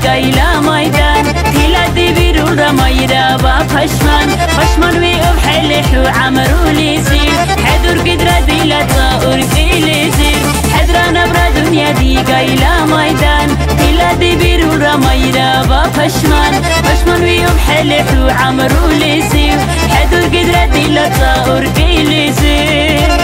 إلى ميدان تلادي بيرورا ميرا بفشمان فشمان ويبحلح وعمرو ليزير حدور قدرة ديلتا أرقي ليزير حدرا نبرا دنيا ديقا إلى ميدان تلادي بيرورا ميرا بفشمان فشمان ويبحلح وعمرو ليزير حدور قدرة ديلتا أرقي ليزير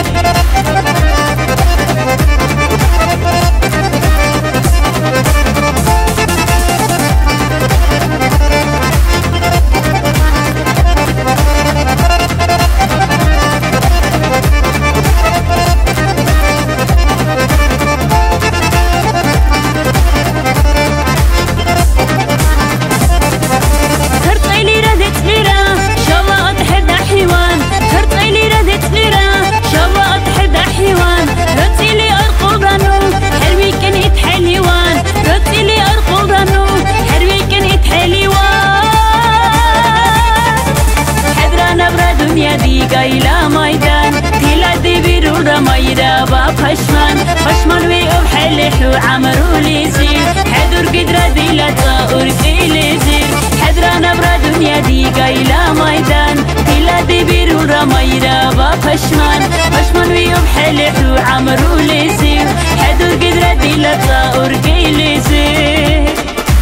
إلى ميدان تلادي بيرورا ميرا بفشمان فشمان ويبحلح وعمرو ليزير حدور قدرة ديلتا أرقي ليزير حدرا نبرا دنيا ديقا إلى ميدان تلادي بيرورا ميرا بفشمان فشمان ويبحلح وعمرو ليزير حدور قدرة ديلتا أرقي ليزير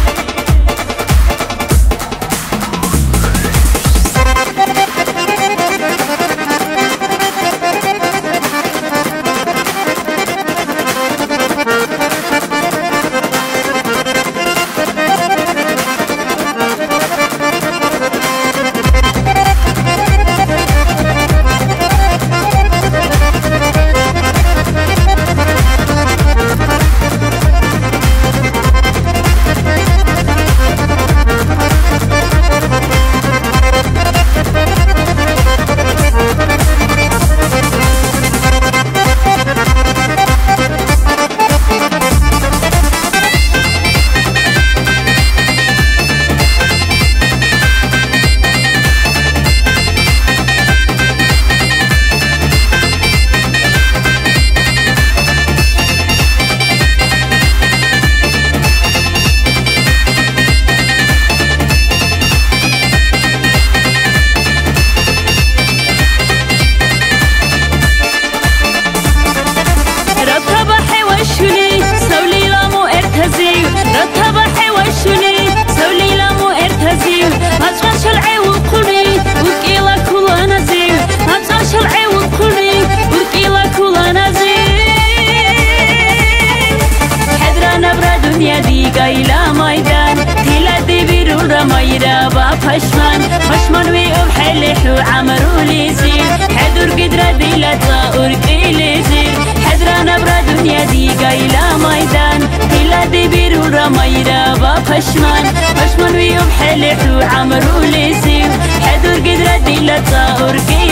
إلى ميدان تلادي بيرورا ميرا بفشمان فشمان ويبحلح وعمرو ليزير حدور قدرة ديلتا أرقي ليزير حدرا نبرا دنيا ديقا إلى ميدان تلادي بيرورا ميرا بفشمان فشمان ويبحلح وعمرو ليزير حدور قدرة ديلتا أرقي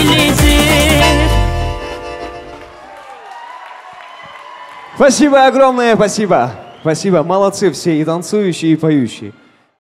ليزير. Спасибо огромное, спасибо. Спасибо, молодцы все, и танцующие, и поющие.